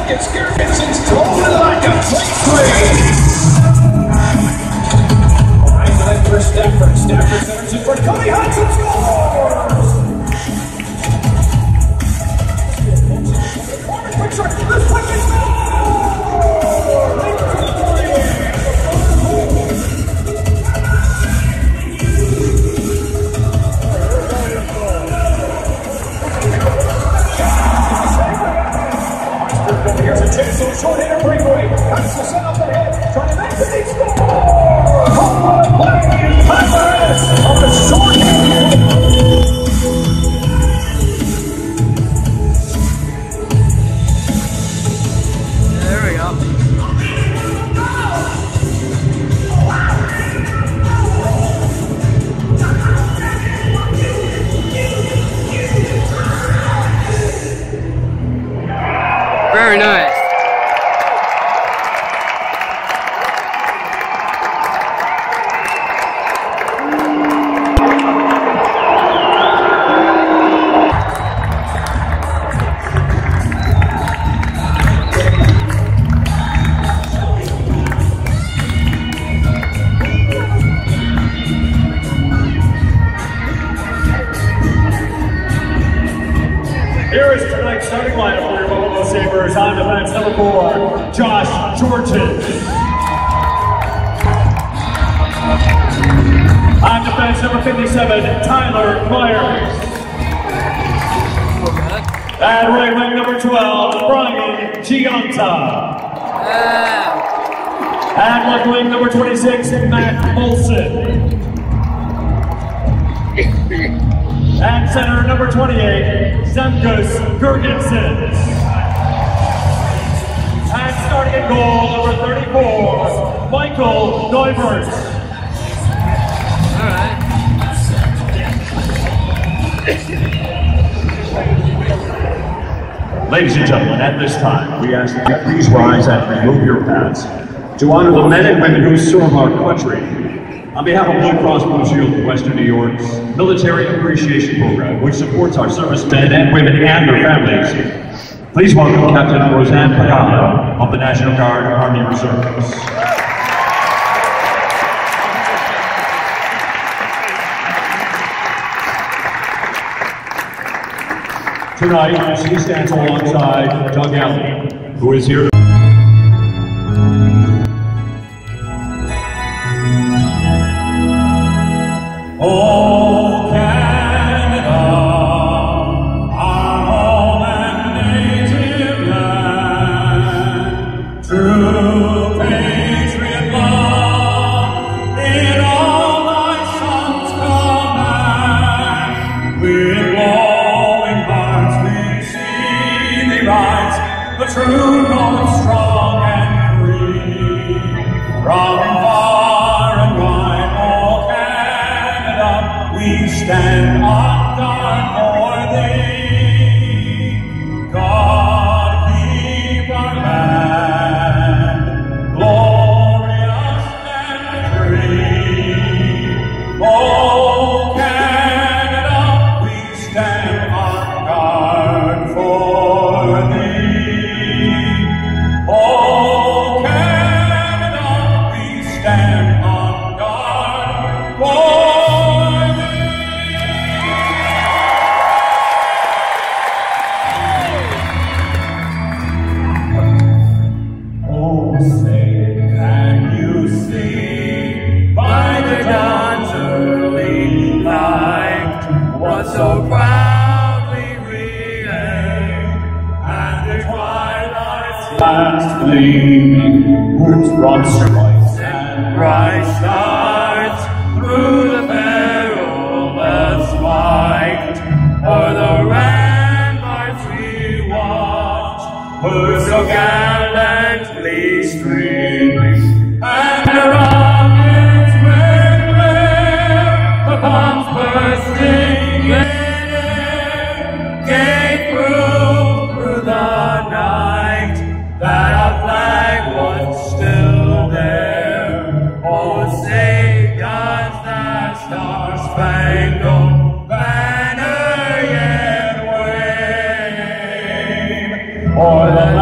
Get scared, Vincent's totally like a play. Right to that for Stafford. Stafford centers in for Cody Hudson scores! Quick shot, this quick is here's a chance to a short-hander breakaway. Cuts the set up the head. Trying to make the lead score. What a play! Alvarez on the short-hander. There we go. Very nice. Here is tonight's starting lineup for your Buffalo Sabres. On defense, number 4, Josh Georges. On defense, number 57, Tyler Myers. And right wing, number 12, Brian Giunta. And left wing, number 26, Matt Molson. And center, number 28, Zemgus Girgensons. And starting at goal, number 34, Michael Neuvert. All right. Ladies and gentlemen, at this time, we ask that you please rise and remove your hats to honor the men and women who serve our country. On behalf of Blue Cross Blue Shield of Western New York's Military Appreciation Program, which supports our servicemen and women and their families, please welcome Captain Roseanne Pagano of the National Guard Army Reserves. Tonight, she stands alongside Doug Allen, who is here. Oh, Canada, our home and native land, true patriot love, in all thy sons command. With glowing hearts we see thee rise, the true north strong and free. From far and wide, oh Canada, we stand on guard for thee. God keep our land glorious and free. Oh Canada, we stand on guard for thee. Oh Canada, we stand on guard for so proudly relayed, and the twilight's last gleaming, whose broad stripes and bright stars through the perilous fight, o'er the ramparts we watched, were so gallantly streaming, and the rockets went clear, the bombs bursting gave proof through the night that our flag was still there. Oh, say does the star-spangled banner yet wave o'er the